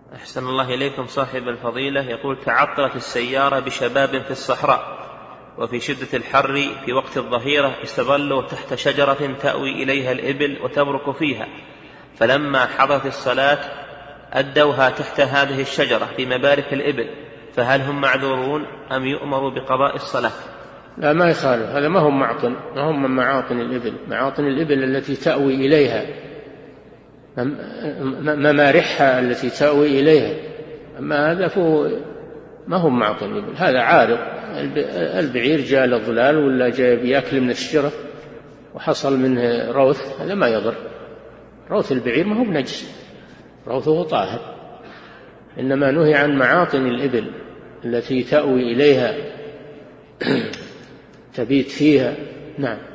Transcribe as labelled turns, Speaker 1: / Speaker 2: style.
Speaker 1: أحسن الله إليكم صاحب الفضيلة، يقول: تعطلت السيارة بشباب في الصحراء، وفي شدة الحر في وقت الظهيرة استظلوا تحت شجرة تأوي إليها الإبل وتبرك فيها، فلما حضرت الصلاة أدوها تحت هذه الشجرة في مبارك الإبل، فهل هم معذورون أم يؤمروا بقضاء الصلاة؟
Speaker 2: لا، ما يخالف، هذا ما هم من معاطن الإبل. معاطن الإبل التي تأوي إليها، ممارحها التي تأوي إليها، أما هذا ما هم معاطن الإبل، هذا عارض. البعير جاء للظلال ولا جاء بيأكل من الشجرة وحصل منه روث، هذا ما يضر. روث البعير ما هو بنجس، روثه طاهر. إنما نهي عن معاطن الإبل التي تأوي إليها تبيت فيها. نعم.